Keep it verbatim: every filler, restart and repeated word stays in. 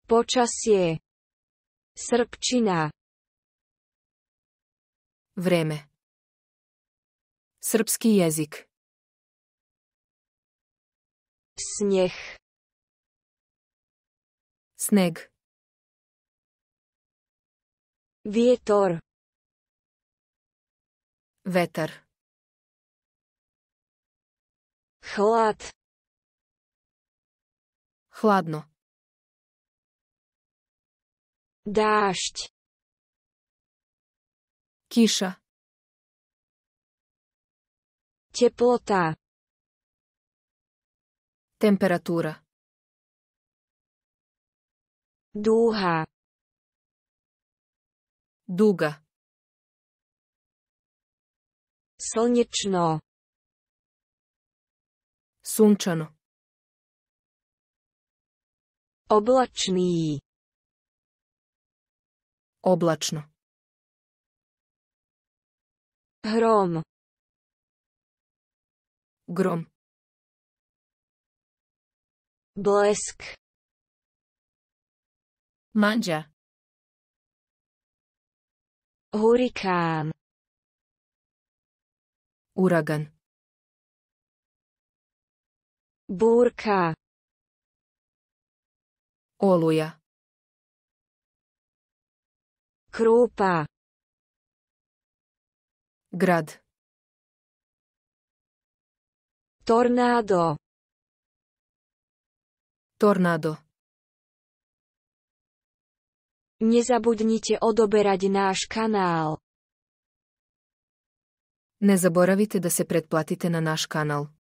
Počasie. Srpčina. Vreme. Srpski jezik. Sneh. Sneg. Vietor. Vetar. Chlad. Hladno. Dážď. Kiša. Teplota. Temperatura. Dúha. Duga. Slnečno. Sunčano. Oblačný. Oblačno. Hrom. Grom. Blesk. Manđa. Hurikán. Uragan. Búrka. Oluja. Krúpa. Grad. Tornádo. Tornado. Nezabudnite odoberať náš kanál. Ne zaboravite da se pretplatite na naš kanal.